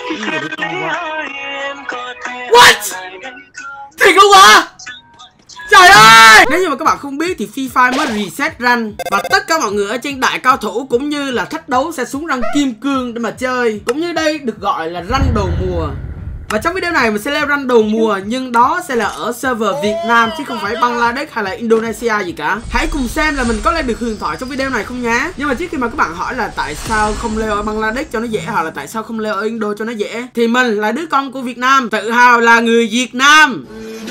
What? Thiệt luôn hả? Trời ơi! Nếu như mà các bạn không biết thì Free Fire mới reset rank và tất cả mọi người ở trên đại cao thủ cũng như là thách đấu sẽ xuống rank kim cương để mà chơi. Cũng như đây được gọi là rank đầu mùa. Và trong video này mình sẽ leo rank đầu mùa, nhưng đó sẽ là ở server Việt Nam chứ không phải Bangladesh hay là Indonesia gì cả. Hãy cùng xem là mình có lên được huyền thoại trong video này không nhá. Nhưng mà trước khi mà các bạn hỏi là tại sao không leo ở Bangladesh cho nó dễ, hoặc là tại sao không leo ở Indo cho nó dễ, thì mình là đứa con của Việt Nam, tự hào là người Việt Nam.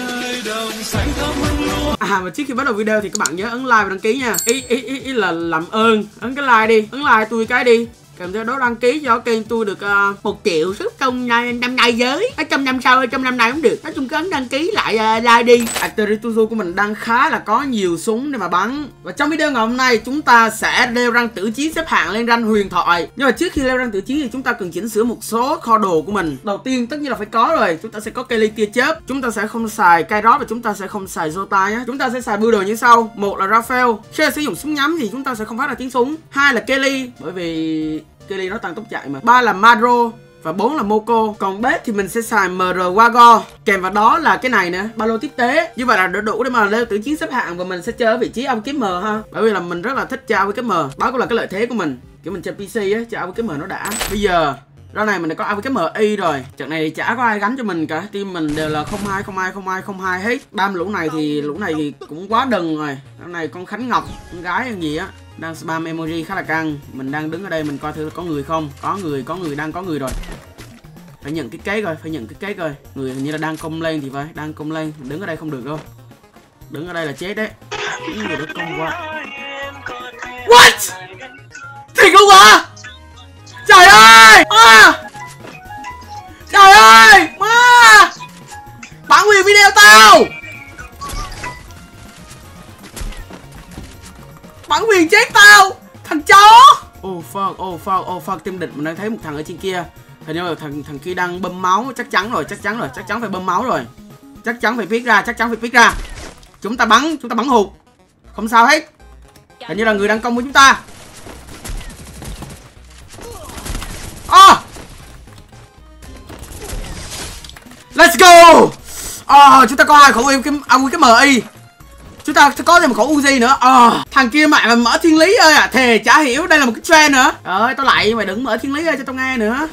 Mà trước khi bắt đầu video thì các bạn nhớ ấn like và đăng ký nha. Ý là làm ơn ấn cái like đi, ấn like tôi cái đi, kèm theo đó đăng ký cho kênh tôi được 1 triệu sub trong năm nay giới. Ở trong năm sau, trong năm nay cũng được. Nói chung cứ ấn đăng ký lại like đi. Artillery của mình đang khá là có nhiều súng để mà bắn. Và trong video ngày hôm nay chúng ta sẽ leo rank tử chiến, xếp hạng lên rank huyền thoại. Nhưng mà trước khi leo rank tử chiến thì chúng ta cần chỉnh sửa một số kho đồ của mình. Đầu tiên tất nhiên là phải có rồi. Chúng ta sẽ có Kelly tia chớp. Chúng ta sẽ không xài Kairos và chúng ta sẽ không xài Jota nhé. Chúng ta sẽ xài bưu đồ như sau. Một là Raphael. Khi sử dụng súng nhắm thì chúng ta sẽ không phát ra tiếng súng. Hai là Kelly, bởi vì Kelly nó tăng tốc chạy mà. 3 là Maro và 4 là Moko. Còn bếp thì mình sẽ xài MR Wago. Kèm vào đó là cái này nữa, ba lô tiếp tế. Như vậy là đủ để mà leo tử chiến xếp hạng. Và mình sẽ chơi ở vị trí AWM ha. Bởi vì là mình rất là thích chơi AWM. Đó cũng là cái lợi thế của mình. Kiểu mình chơi PC á, chơi AWM nó đã. Bây giờ ra này mình đã có AWM Y rồi. Trận này chả có ai gánh cho mình cả. Team mình đều là 02 hết. Bam lũ này thì cũng quá đần rồi. Cái này con Khánh Ngọc, con gái hay gì á, đang spam emoji khá là căng. Mình đang đứng ở đây mình coi thử có người không. Có người, đang có người rồi. Phải nhận cái cake rồi, người hình như là đang công lên thì phải, đang công lên. Mình đứng ở đây không được đâu. Đứng ở đây là chết đấy. Người đó công qua. What? Thiệt luôn hả? Trời ơi! Trời ơi! Ma! Bản quyền video tao! Bản quyền chết tao! Thằng chó! Oh fuck, team địch mình đang thấy một thằng ở trên kia. Hình như là thằng kia đang bơm máu, chắc chắn phải bơm máu rồi. Chắc chắn phải pick ra. Chúng ta bắn hụt. Không sao hết. Hình như là người đang công với chúng ta. Let's go! Chúng ta có 2 khẩu cái MI. Chúng ta có thêm một khẩu Uzi nữa. Thằng kia mẹ mà mở thiên lý ơi à. Thề chả hiểu đây là một cái trend nữa. Ơi tao lại mày đừng mở thiên lý ơi cho tao nghe nữa.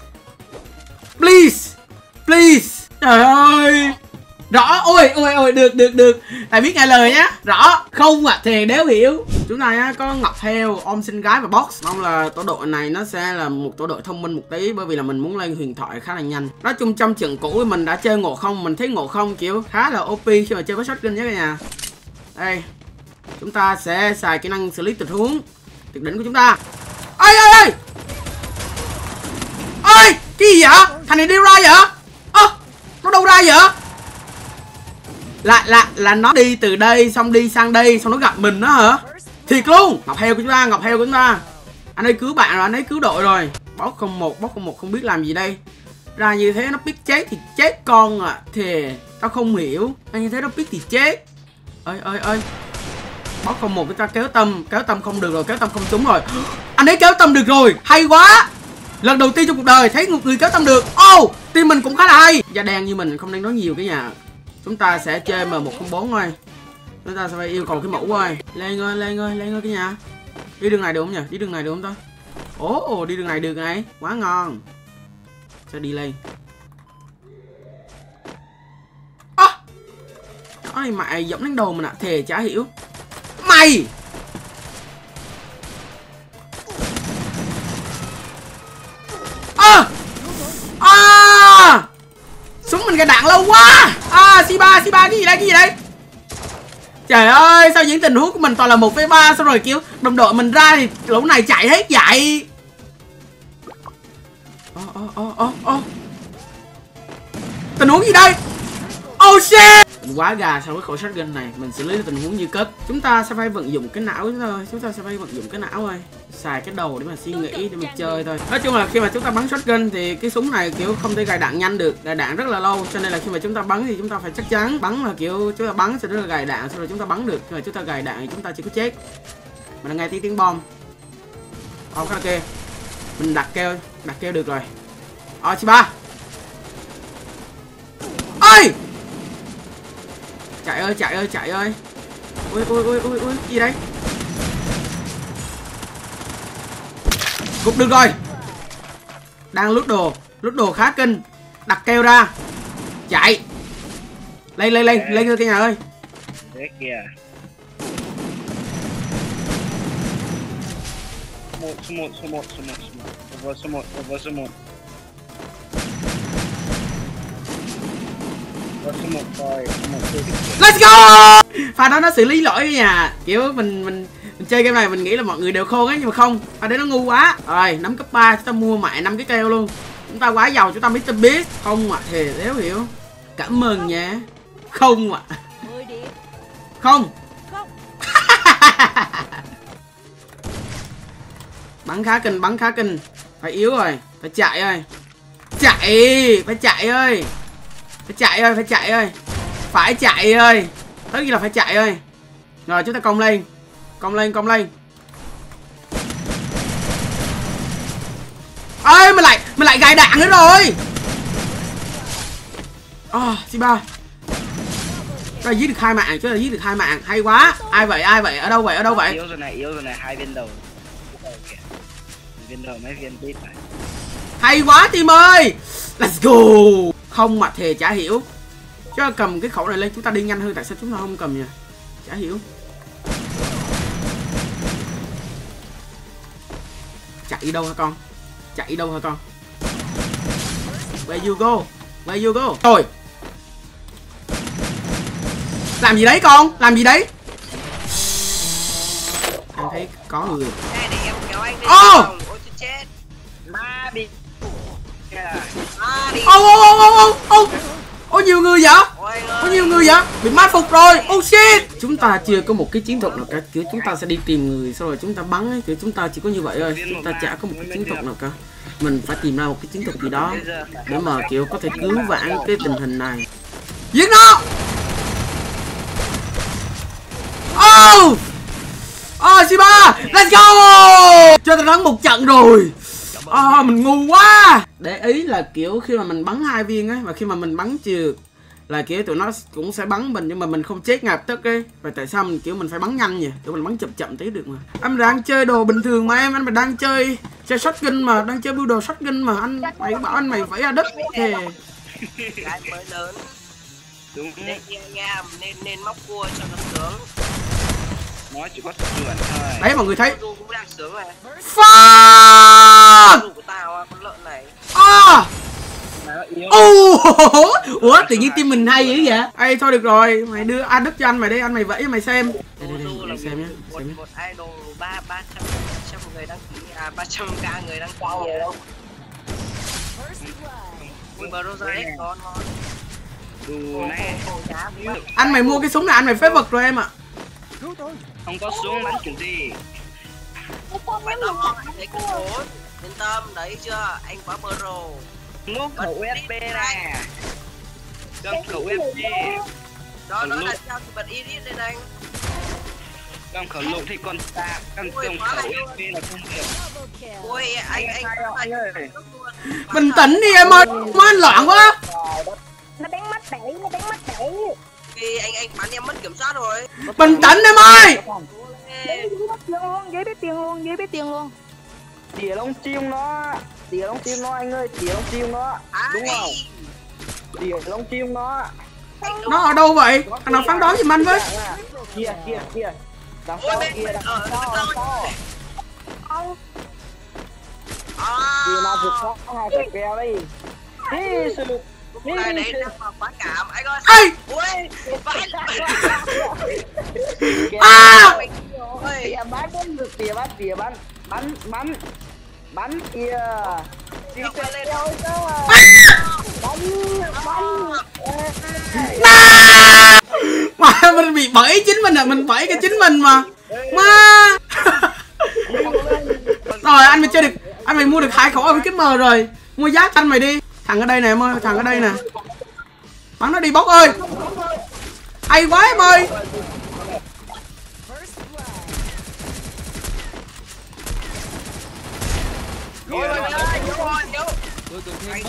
Please. Trời ơi. Rõ. Ôi được. Tại biết nghe lời nhá. Rõ. Không à, thề đéo hiểu. Chúng ta nhá, có Ngọc Heo, Om Sinh Gái và Box. Mong là tổ đội này nó sẽ là một tổ đội thông minh một tí, bởi vì là mình muốn lên huyền thoại khá là nhanh. Nói chung trong trận cũ mình đã chơi Ngộ Không, mình thấy Ngộ Không kiểu khá là OP khi mà chơi với shotgun nhé cả nhà. Đây. Chúng ta sẽ xài kỹ năng xử lý tình huống tuyệt đỉnh của chúng ta. Ơi! Ơi! Cái gì vậy? Thằng này đi ra vậy? Nó đâu ra vậy? Là nó đi từ đây xong đi sang đây xong nó gặp mình đó hả? Thiệt luôn. Ngọc Heo của chúng ta. Anh ấy cứu bạn rồi, anh ấy cứu đội rồi. Boss 01 không biết làm gì đây. Ra như thế nó biết chết thì chết con à. Thề tao không hiểu. Anh như thế nó biết thì chết. Ơi. Boss 01 chúng ta kéo tâm không được rồi, kéo tâm không trúng rồi. Anh ấy kéo tâm được rồi, hay quá. Lần đầu tiên trong cuộc đời thấy một người kéo tâm được. Team mình cũng khá là hay. Da đen như mình không nên nói nhiều cái nhà. Chúng ta sẽ chơi M104 thôi. Chúng ta sẽ phải yêu cầu cái mẫu thôi. Lên ơi cái nhà. Đi đường này được không nhỉ? Đi đường này được không ta? Đi đường này được này. Quá ngon. Sẽ đi lên. Nói mày giọng đánh đầu mình ạ. Thề chả hiểu. Mày! Súng mình gài đạn lâu quá. C3 cái gì đây? Trời ơi, sao những tình huống của mình toàn là 1v3, xong rồi kiểu đồng đội mình ra thì lũ này chạy hết vậy. Tình huống gì đây? Oh shit! Quá gà so với khẩu shotgun này. Mình xử lý tình huống như cất. Chúng ta sẽ phải vận dụng cái não thôi. Xài cái đầu để mà suy nghĩ, để mà chơi thôi. Nói chung là khi mà chúng ta bắn shotgun thì cái súng này kiểu không thể gài đạn nhanh được, gài đạn rất là lâu. Cho nên là khi mà chúng ta bắn thì chúng ta phải chắc chắn bắn là kiểu chúng ta bắn sẽ rất là gài đạn, xong rồi chúng ta bắn được. Khi mà chúng ta gài đạn thì chúng ta chỉ có chết. Mình đang nghe tiếng bom. Cái kia mình đặt keo được rồi. Chị ba. Ơi. Chạy ơi, chạy ơi, chạy ơi. Ui ui ui ui ui, gì đây? Cục được rồi. Đang lút đồ khá kinh. Đặt keo ra. Chạy. Lên lên lên, lên cái nhà ơi. Thế kìa. Số một. Let's go. Pha đó nó xử lý lỗi nha. Kiểu mình chơi game này mình nghĩ là mọi người đều khôn ấy, nhưng mà không. Pha đấy nó ngu quá. Rồi, nắm cấp 3 chúng ta mua mẹ 5 cái keo luôn. Chúng ta quá giàu chúng ta biết. Không ạ, thì đéo hiểu. Cảm ơn nha. Không ạ. Không. Bắn khá kinh. Phải yếu rồi, phải chạy ơi. Phải chạy ơi. Tất nhiên là phải chạy ơi. Rồi chúng ta cong lên. Ơi mình lại gài đạn nữa rồi. C3. Chúng ta giết được 2 mạng, hay quá. Ai vậy? Ở đâu vậy? Yếu rồi này, 2 viên đầu. Viên đầu mấy viên bít này. Hay quá team ơi. Let's go. Không mà thề chả hiểu. Chứ cầm cái khẩu này lên chúng ta đi nhanh hơn, tại sao chúng ta không cầm nhỉ? Chả hiểu. Chạy đâu hả con? Where you go? Rồi. Làm gì đấy con? Anh thấy có người. Nhiều người vậy? Bị mai phục rồi. Oh shit. Chúng ta chưa có một cái chiến thuật nào cả. Kiểu chúng ta sẽ đi tìm người sau rồi chúng ta bắn ấy. Kiểu chúng ta chỉ có như vậy thôi. Chúng ta chả có một cái chiến thuật nào cả. Mình phải tìm ra một cái chiến thuật gì đó để mà kiểu có thể cứu vãn cái tình hình này. Giết nó. C3, let's go. Cho ta thắng một trận rồi. Mình ngu quá. Để ý là kiểu khi mà mình bắn 2 viên ấy, và khi mà mình bắn trượt là kiểu tụi nó cũng sẽ bắn mình, nhưng mà mình không chết ngay lập tức ấy. Và tại sao mình kiểu mình phải bắn nhanh nhỉ? Kiểu mình bắn chậm tí được mà. Anh đang chơi đồ bình thường mà anh mà đang chơi shotgun mà, đang chơi build đồ shotgun mà mày bảo anh mày phải ra đất thì cái mới lớn. Đúng. Nên móc cua cho nó sướng. Nó chỉ có sườn thôi. Đấy mọi người thấy. Cũng đang sướng này. Fuck. Của tao con lợn này. Ủa tự nhiên team mình hay dữ vậy? Ê thôi được rồi, mày đưa Đức cho anh mày đi, anh mày vẫy cho mày xem. Đây xem nhé. Một idol 300 người đăng ký, 300k người đăng ký. Ui bro ra đấy, ngon. Anh mày mua cái súng này anh mày phế vật rồi em ạ. Không có súng bắn kiểu gì. Mày tao ngon, thấy con 4. Yên tâm, đấy chưa, anh quá pro. Mua khẩu USB nè. Cầm khẩu USB. Đó nó là sao thì bật edit lên anh. Cầm khẩu lục thì còn tạm, cầm khẩu USB là không được. Ôi anh ơi. Bình tĩnh đi em ơi, má anh loạn quá. Nó bắn mất bể. Vì anh bắn em mất kiểm soát rồi. Bình tĩnh em ơi. Dưới biết tiền luôn. Tỉa lông chim nó anh ơi, tỉa lông chim nó. Đúng không? Tỉa lông chim nó. Nó ở đâu vậy? Anh nào phán đoán giùm anh với. Kia. Đằng sau kia, đằng sau. Kia nào vượt khó 2 cái kèo đi. Đi sự. Này đấy đang vào quá cảm anh ơi. Ê! Ui! Bắn kìa. Mà mình bị bẫy chính mình à, mình bẫy cái chính mình mà. Má. Rồi anh mày chơi được, anh mày mua được 2 khẩu cái mờ rồi. Mua giá anh mày đi. Thằng ở đây nè em ơi, thằng ở đây nè. Bắn nó đi bốc ơi. Hay quá em ơi. Hay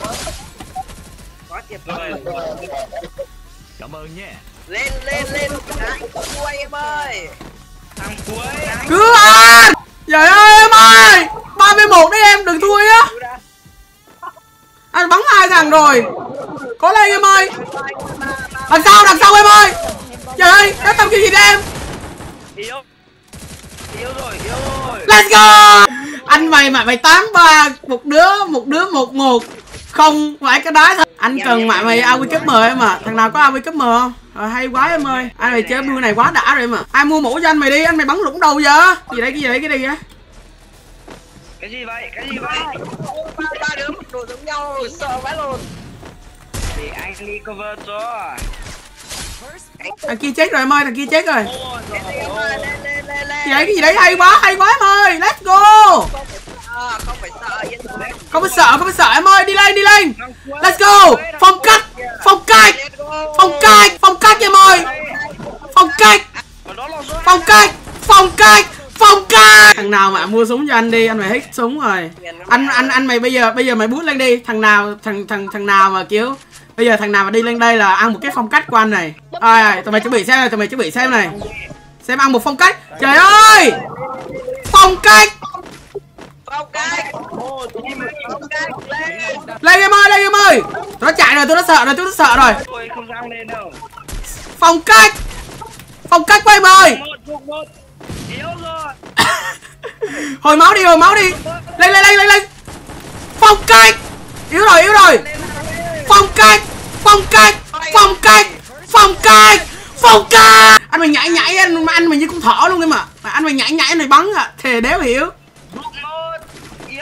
quá tuyệt vời. Cảm ơn nha. Lên thằng cuối em ơi. Thằng cuối. Cứ ăn. Trời ơi em ơi, 31 đấy em, đừng thua á. Anh bắn 2 thằng rồi. Có lên em ơi. Đằng sau em ơi. Trời ơi, cái tầm kia gì đấy em. Yếu rồi. Let's go. Anh mày mà mày 8-3, một đứa 1-1. Không phải cái đá thôi. Anh cần mày AW cấp M em à. Thằng nào có AW cấp M không? Rồi hay quá em ơi. Anh mày chơi mưa này quá đã rồi mà. Ai mua mũ cho anh mày đi, anh mày bắn rụng đầu giờ. Cái gì đấy vậy? Cái gì vậy? Ba đứa một đồ giống nhau, sợ vãi luôn. Thì anh đi cover cho. Thằng kia chết rồi em ơi, thằng kia chết rồi. Lên. Cái gì đấy hay quá em ơi. Let's go. Không phải sợ, yên tâm. Không phải sợ em ơi, đi lên. Let's go. Phong cách em ơi. Phong cách. Thằng nào mà mua súng cho anh đi, anh mày hết súng rồi. Anh mày bây giờ mày bút lên đi. Thằng nào mà kiểu bây giờ thằng nào mà đi lên đây là ăn một cái phong cách của anh này. Rồi, tụi mày chuẩn bị xem này. Xem ăn một phong cách. Trời ơi. Phong cách. Lên em ơi. Nó chạy rồi, tôi nó sợ rồi. Tôi không dám lên đâu. Phong cách của em ơi. Yếu rồi. Hồi máu đi. Lên. Phong cách. Yếu rồi. Phong cách. Anh mày nhảy anh mày như con thỏ luôn em ạ. Anh mày nhảy anh mày bắn à. Thề đéo hiểu. Yếu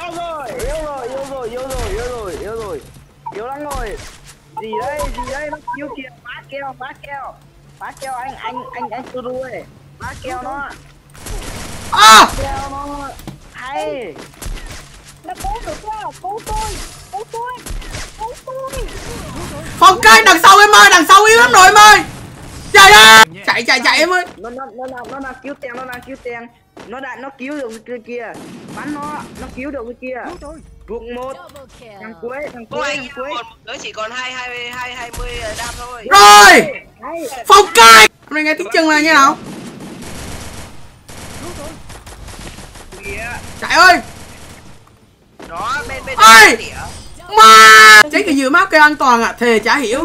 lắm rồi. Gì đây nó cứu kìa. Phá keo anh Suru ơi. Phá keo nó. Keo nó hay. Nó cứu được đó, cứu tôi. Phong cách đằng sau em ơi, đằng sau yếu lắm rồi em ơi. Trời ơi. Chạy em ơi. Nó đang cứu tiền. Nó cứu được cái kia. Bắn nó cứu được cái kia. Ruột một. Thằng cuối. Một đứa chỉ còn 20 đam thôi. Rồi. Phong cách. Hôm nay nghe tiếng chân là như nào? Chạy ơi. Đó, bên ơi. Mà chết cái dừa map cây an toàn à, thề chả hiểu.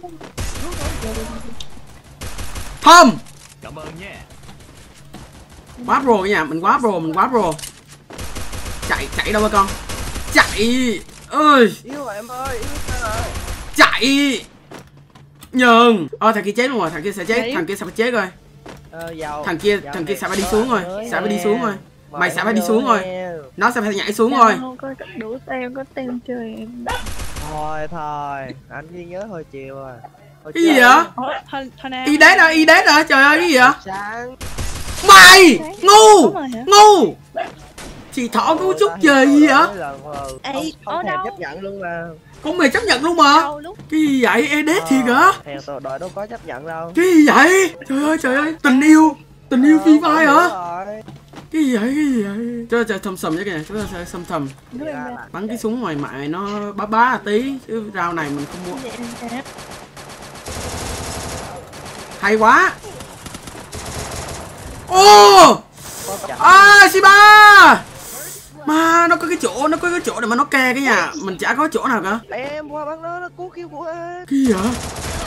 Thơm. Cảm ơn nha. Quá pro nha, mình quá pro. Chạy đâu ba con. Chạy ơi. Yếu rồi em ơi. Chạy. Nhường. Thằng kia chết luôn rồi, thằng kia sẽ chết, thằng kia sẽ phải chết rồi. Thằng kia sẽ phải đi xuống rồi, Mày sẽ phải đi xuống rồi. Nó sẽ phải nhảy xuống rồi. Không có đủ tem, có tem chơi em. Thôi, anh ghi nhớ hồi chiều rồi. Cái gì vậy? Y đét rồi, trời ơi cái gì vậy? Mày ngu. Chị thỏ có chút chơi gì vậy? Không thèm chấp nhận luôn mà. Con mày chấp nhận luôn mà. Cái gì vậy? Edet thiệt hả? Thèm tôi đội đâu có chấp nhận đâu. Cái gì vậy? Trời ơi, tình yêu Free Fire hả? Cái gì vậy? Trời thầm chứ kìa, chúng ta sẽ thầm. Bắn cái súng ngoài mại nó bá tí chứ rau này mình không mua. Hay quá. Shiba. Mà nó có cái chỗ để mà nó ke cái nhà, mình chả có chỗ nào cả. Em qua bắn nó cứu kill của em. Cái gì vậy?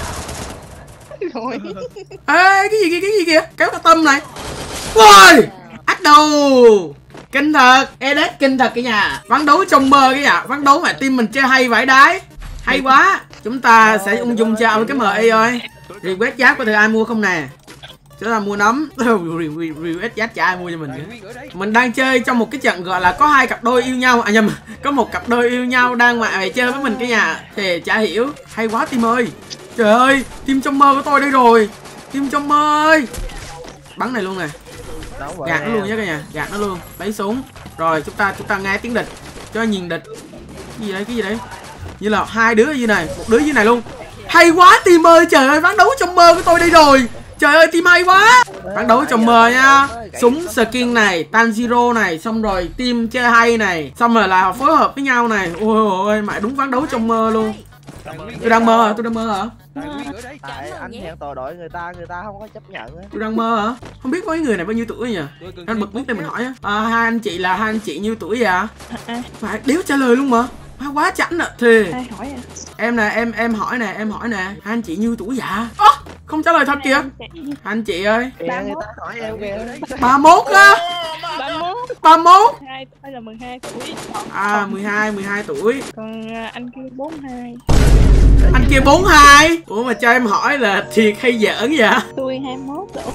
Ê, cái gì kìa? Kéo cái tâm này. Ôi! Ác đầu. Kinh thật, Edet kinh thật cái nhà. Ván đấu trong mơ cái nhà, ván đấu mà team mình chơi hay vãi đái. Hay quá. Chúng ta sẽ ung dung cho cái MI ơi. Request giáp có thể ai mua không nè? Chúng ta mua nấm. Request giáp chả ai mua cho mình nữa. Mình đang chơi trong một cái trận gọi là có hai cặp đôi yêu nhau. Có một cặp đôi yêu nhau đang mày chơi với mình cái nhà. Thì chả hiểu. Hay quá team ơi. Trời ơi, team trong mơ của tôi đây rồi. Team trong mơ ơi. Bắn này luôn nè. Gạt nó luôn nhé cả nhà, gạt nó luôn, lấy súng. Rồi chúng ta nghe tiếng địch cho nhìn địch. Cái gì đấy? Như là hai đứa như này, một đứa như này luôn. Hay quá team ơi, trời ơi, ván đấu trong mơ của tôi đây rồi. Trời ơi team hay quá. Bắn đấu trong mơ nha. Súng skin này, Tanjiro này, xong rồi team chơi hay này, xong rồi là họ phối hợp với nhau này. Ôi ôi mẹ đúng bắn đấu trong mơ luôn. Tôi đang mơ hả? Tôi đang mơ hả? Tại anh hẹn tòa đội người ta không có chấp nhận á. Tôi đang mơ hả? Không biết mấy người này bao nhiêu tuổi nhỉ? Anh bật mic lên mình hỏi á. Hai anh chị là hai anh chị nhiêu tuổi vậy ạ? Mà đéo trả lời luôn mà. Quá chảnh ạ. Thì Ai hỏi à? em nè, em hỏi nè, hai anh chị nhiêu tuổi vậy? Không trả lời thật kìa. Anh chị ơi. Người ta hỏi em kìa. 31 á. 31. Tôi là 12 tuổi. 12 tuổi. Còn anh kia 42. Anh kia 42. Ủa mà cho em hỏi là thiệt hay giỡn vậy? Tôi 21 độ.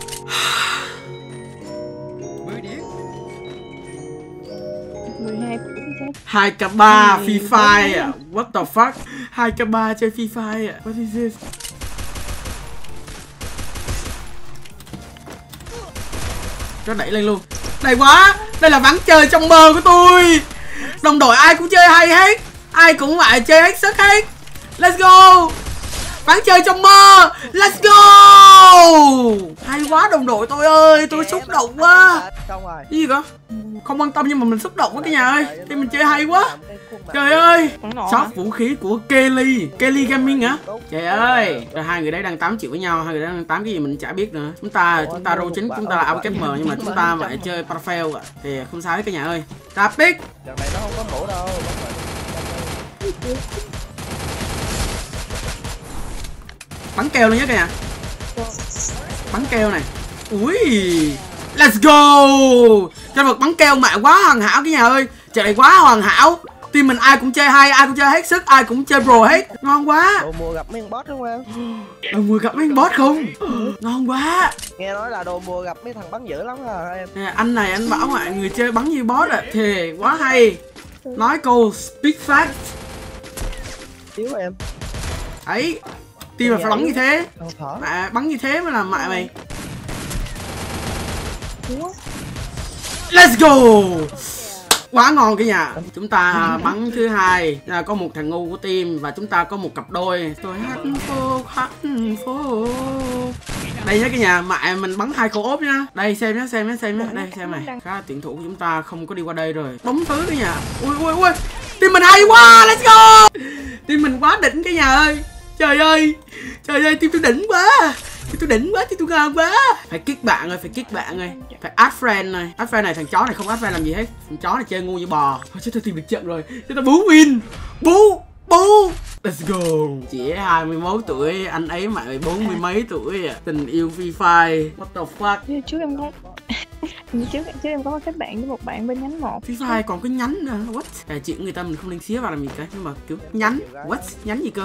12 tuổi chứ. 2k3 Free Fire à? What the fuck? 2k3 chơi Free Fire à? What is this? Cho đẩy lên luôn. Đây quá. Đây là ván chơi trong mơ của tôi. Đồng đội ai cũng chơi hay hết. Ai cũng phải chơi hết sức hết. Let's go. Ván chơi trong mơ. Let's go. Hay quá đồng đội tôi ơi. Tôi xúc động quá. Cái gì cơ? Không quan tâm nhưng mà mình xúc động quá cả nhà ơi. Thì mình chơi hay quá. Trời ơi. Shop vũ khí của Kelly Gaming hả? Trời ơi. Rồi hai người đấy đang 8 triệu với nhau. Hai người đấy đang 8 cái gì mình chả biết nữa. Chúng ta role chính, chúng ta là AWM nhưng mà chúng ta phải chơi Parfail ạ. Thì không sao hết cả nhà ơi. Rapid. Lần này nó không có mũ đâu. Bắn keo luôn nhé cả nhà. Bắn keo này. Ui. Let's go. Cho vật bắn keo mẹ quá hoàn hảo cái nhà ơi. Trời này quá hoàn hảo. Team mình ai cũng chơi hay, ai cũng chơi hết sức, ai cũng chơi pro hết. Ngon quá. Đồ mùa gặp mấy con boss đúng không em? Đồ mùa gặp mấy con boss không? Ngon quá. Nghe nói là đồ mùa gặp mấy thằng bắn dữ lắm à em. Nè, anh này anh bảo mọi người chơi bắn như boss à. Thì quá hay. Nói câu speak fact. Thiếu em. Ấy. Team mà phải bắn như thế. Không Mẹ bắn như thế mới làm mẹ mày. Let's go. Quá ngon cả nhà. Chúng ta bắn thứ hai là có một thằng ngu của team và chúng ta có một cặp đôi. Tôi hạnh phúc. Đây nhá cả nhà, mẹ mình bắn 2 khẩu ốp nhá. Đây xem nhá. Đây xem này. Các tuyển thủ của chúng ta không có đi qua đây rồi. Bóng thứ cả nhà. Ui. Team mình hay quá. Let's go. Team mình quá đỉnh cả nhà ơi. Trời ơi, team tôi đỉnh quá. Team tôi ngon quá. Phải kích bạn ơi, Phải add friend này. Add friend này, thằng chó này không add friend làm gì hết. Thằng chó này chơi ngu như bò. Thôi chứ tôi tìm được trận rồi. Chúng ta bú win. Bú. Let's go. Chỉ 21 tuổi, anh ấy mà 40 mấy tuổi à. Tình yêu Free Fire. What the fuck. Trước em có trước em có kết bạn với một bạn bên nhánh 1. Free Fire còn có nhánh nữa. What? Chuyện người ta mình không nên xía vào làm gì cả. Nhưng mà kiểu nhánh. What? Nhánh gì cơ?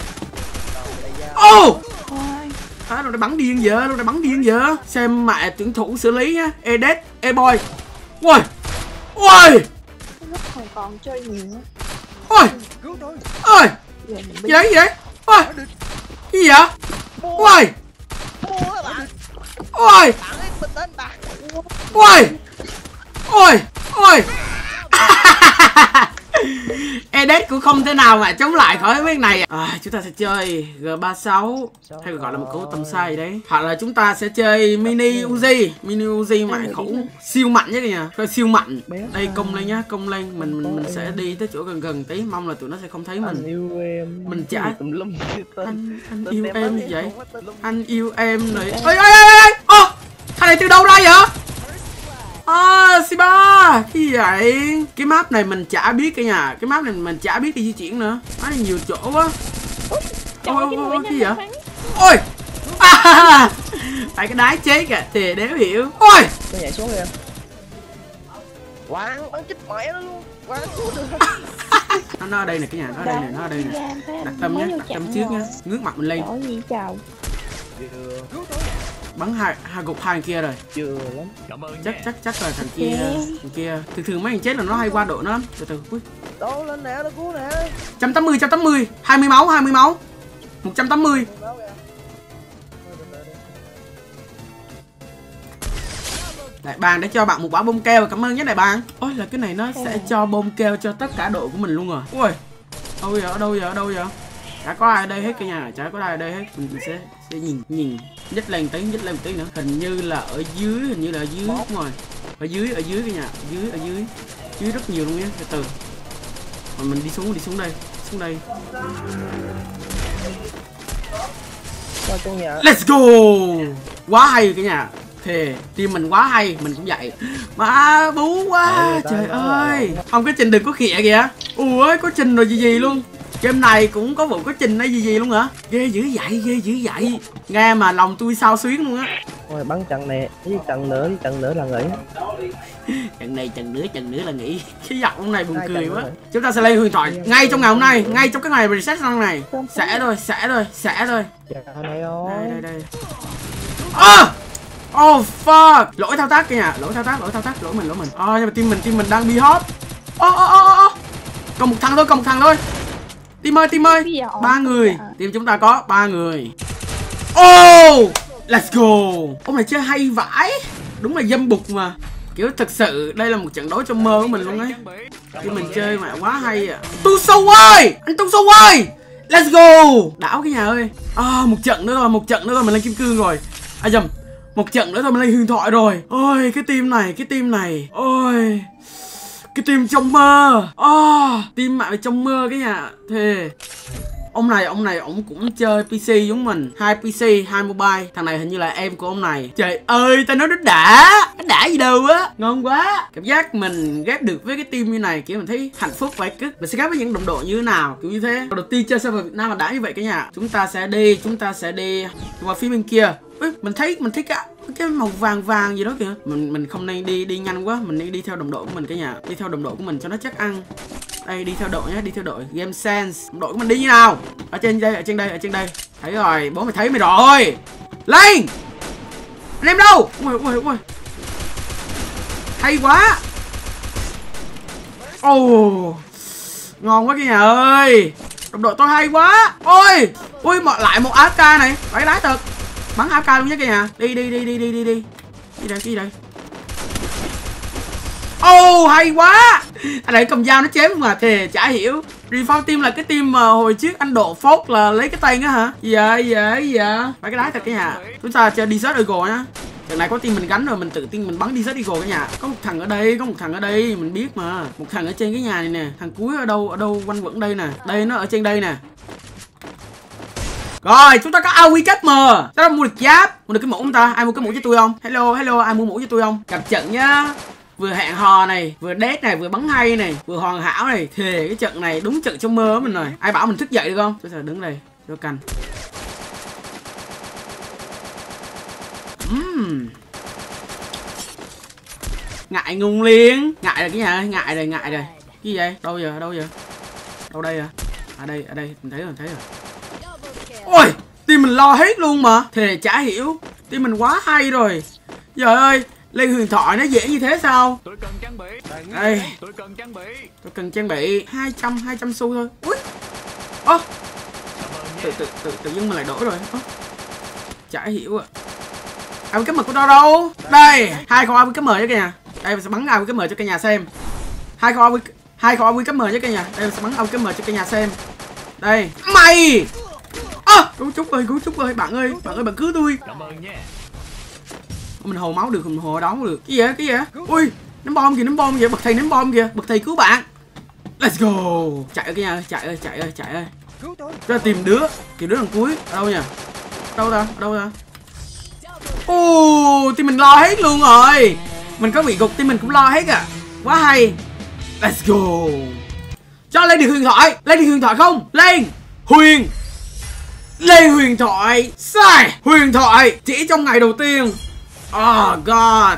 Oh! Nó đã bắn điên giờ, Xem mẹ tuyển thủ xử lý nhá. Edet, E-boy. Ôi. Còn chơi nhiều nữa. Ôi. Gì đấy? Ôi. Cái gì vậy? Ôi. Edet cũng không thể nào mà chống lại khỏi mấy cái này. Chúng ta sẽ chơi G36 hay gọi là một cú tầm xa gì đấy, hoặc là chúng ta sẽ chơi mini Uzi mẹ khẩu siêu mạnh nhé kìa, coi siêu mạnh. Đây công lên nhá, mình sẽ đi tới chỗ gần tí, mong là tụi nó sẽ không thấy mình. Mình chả anh yêu em như vậy, anh yêu em này. Ơi thằng này từ đâu ra vậy? Siba, cái gì vậy? Cái map này mình chả biết cả nhà. Cái map này mình chả biết đi di chuyển nữa. Nó nhiều chỗ quá. Ôi, cái gì vậy? Ôi. Phải cái đái chết kìa, thì đéo hiểu. Ôi. Tôi nhảy xuống kìa. Quán, bắn chết mẹ nó luôn. Quán xuống được. Nó ở đây nè cả nhà, nó ở đây nè. Đặt tâm nhá, đặt tâm trước nhá. Ngước mặt mình lên. Bắn hai gục hai kia rồi. Chưa lắm. Chắc là thằng kia. Thường mấy thằng chết là nó hay qua độ nó lắm. Từ ui. Đâu lên nè, nó cứu nè. 180. 20 máu. 180. Đại bàng đã cho bạn một quả bom keo, cảm ơn nhé đại bàng. Ôi là cái này nó sẽ cho bom keo cho tất cả đội của mình luôn rồi. Ui. Đâu vậy? Chả có ai ở đây hết cả nhà, chả có ai ở đây hết. Mình sẽ nhìn nhích lên một tí nữa. Hình như là ở dưới, đúng rồi. Ở dưới cả nhà, ở dưới rất nhiều luôn nhé. Từ từ. Rồi mình đi xuống đây. Let's go. Quá hay cả nhà. Thề, team mình quá hay, mình cũng vậy. Mà bú quá, trời ơi. Ông cái Trình đừng có khịa kìa. Ui, có Trình rồi gì luôn. Game này cũng có vụ có Trình hay gì luôn hả? Ghê dữ vậy. Nghe mà lòng tôi sao xuyến luôn á. Rồi bắn trận này, trận nữa là nghỉ. Trận nữa là nghỉ. Cái giọng này buồn cười quá. Chúng ta sẽ lên huyền thoại ngay trong ngày hôm nay, ngay trong cái ngày reset răng này. Sẽ thôi. Đây. Oh fuck. Lỗi thao tác kìa nhà, lỗi thao tác, lỗi mình. Nhưng mà team mình đang bị hot. Còn một thằng thôi. Team ơi. 3 người. Team chúng ta có 3 người. Let's go. Ông này chơi hay vãi. Đúng là dâm bục mà. Kiểu thật sự đây là một trận đấu trong mơ của mình luôn ấy. Team mình chơi mà quá hay à. Tu sâu ơi. Anh Tu sâu ơi. Let's go. Đảo cái nhà ơi. Một trận nữa thôi mình lên kim cương rồi. Dầm. Một trận nữa thôi mình lên huyền thoại rồi. Ôi cái team này. Ôi. Cái team trong mơ. Team mẹ trong mơ cái nhà. Thề. Ông này ổng cũng chơi PC giống mình. 2 PC 2 mobile. Thằng này hình như là em của ông này. Trời ơi tao nói nó đã gì đâu á. Ngon quá. Cảm giác mình ghép được với cái team như này kiểu mình thấy hạnh phúc vậy cứt. Mình sẽ ghép với những đồng đội như thế nào kiểu như thế. Đầu tiên chơi server Việt Nam mà đã như vậy cả nhà. Chúng ta sẽ đi qua phía bên kia. Ui, mình thấy cái màu vàng gì đó kìa. Mình không nên đi nhanh quá, mình nên đi theo đồng đội của mình cả nhà. Đi theo đồng đội của mình cho nó chắc ăn. Đây đi theo đội nhé, Game Sense. Đồng đội của mình đi như nào? Ở trên đây. Thấy rồi, bố mày thấy mày rồi. Lên. Anh em đâu? Ui. Hay quá. Ngon quá cả nhà ơi. Đồng đội tôi hay quá. Ui, lại một AFK này. Phải đái thật. Bắn AFK luôn nhé cả nhà. Đi. Đi đây. Hay quá. Anh này cầm dao nó chém mà thề chả hiểu. Reform team là cái team mà hồi trước anh Độ phốt là lấy cái tên á hả? Dạ. Phải cái đái thật cả nhà. Chúng ta chơi Desert Eagle nhá. Trận này có team mình gánh rồi, mình tự tin mình bắn Desert Eagle cả nhà. Có một thằng ở đây, mình biết mà. Một thằng ở trên cái nhà này nè. Thằng cuối ở đâu quanh quẩn đây nè. Đây nó ở trên đây nè. Rồi, chúng ta có AoE cách mờ. Chúng ta mua được giáp, mua được cái mũ không ta? Ai mua cái mũ cho tôi không? Hello, ai mua mũ cho tôi không? Gặp trận nhá. Vừa hẹn hò này, vừa đét này, vừa bắn hay này, vừa hoàn hảo này. Thề cái trận này đúng trận trong mơ của mình rồi. Ai bảo mình thức dậy được không? Tôi sẽ đứng đây cho canh. Ngại ngùng liền. Ngại rồi cái nhà ơi, ngại rồi. Cái gì vậy? Đâu giờ? Đâu đây à? Ở đây, mình thấy rồi. Ôi, team mình lo hết luôn mà. Thề chả hiểu. Team mình quá hay rồi. Trời ơi, lên huyền thoại nó dễ như thế sao? Tôi cần trang bị. Đây. Tôi cần trang bị. 200 xu thôi. Ui. Tự dưng mình lại đổi rồi. Chả hiểu ạ. Ai cái mật của đâu? Đây, 2 con AoE cấp mờ cho cả nhà. Đây mình sẽ bắn AoE cấp mờ cho cả nhà xem. 2 con AoE cấp mờ cho cả nhà. Đây mình sẽ bắn AoE cấp mờ cho cả nhà xem. Đây. Mày. Cứu chúc ơi, bạn ơi, bạn cứu tôi. Cảm ơn nha. Mình hồ máu được, mình hồ đóng được. Cái gì vậy? Ui, ném bom kìa, bậc thầy ném bom kìa, bậc thầy cứu bạn. Let's go. Chạy ơi cái nhà ơi, chạy ơi. Cho tìm đứa thằng cuối. Ở đâu nhỉ? Đâu ta? Team mình lo hết luôn rồi. Mình có bị gục, team mình cũng lo hết à. Quá hay. Let's go. Cho lên được huyền thoại không? Lên huyền thoại. Sai. Huyền thoại chỉ trong ngày đầu tiên. Oh god.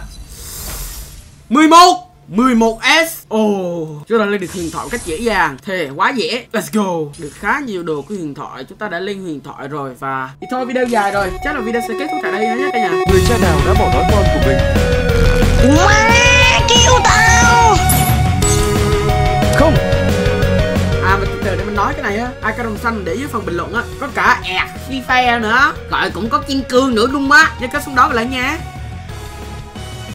11S. Chúng ta lên được huyền thoại một cách dễ dàng. Thề quá dễ. Let's go. Được khá nhiều đồ của huyền thoại. Chúng ta đã lên huyền thoại rồi. Và thì thôi video dài rồi. Chắc là video sẽ kết thúc tại đây nhé cả nhà. Người cha nào đã bỏ đói con của mình? Má kêu tao. Không. Mình từ từ để mình nói cái này á. Ai có đồng xanh để dưới phần bình luận á. Có cả Free Fire nữa. Gọi cũng có kim cương nữa luôn á. Nhớ kết xuống đó lại nha.